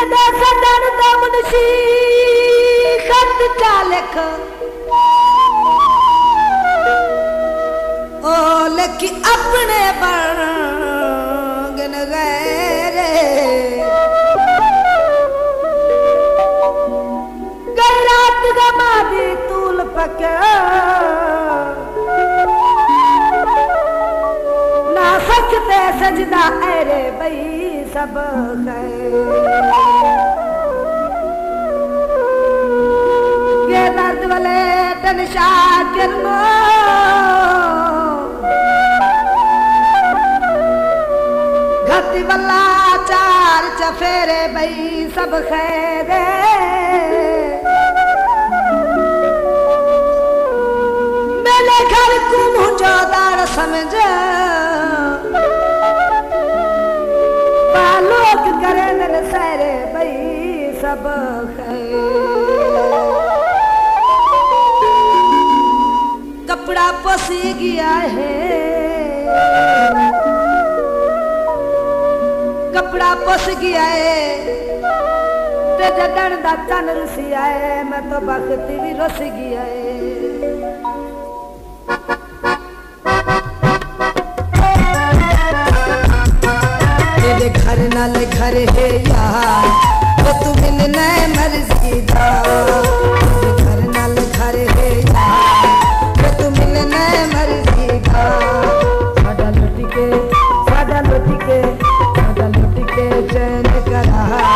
दे सदन दा मुनशी खत चा लिख ओ लिखी अपने बन गए गई रात गमा दी तूल पके ना सकते सजदा अरे बई सब ये दर्द वाले तन शाकिर घती वाला चार चफेरे बई सब खैरे मेरे घर को मुझो दार समझ लोग करे नल सारे बई सब कपड़ा पसी गया है कपड़ा पस गया है ते जदन दा चन रुसी आए मैं तो बखती भी रुस गया है घर नाल घर है यार तो तू मिलना मर्जी दा घर नाल घर है यार तो तू मिलना मर्जी दा साडा लुट के चैन करा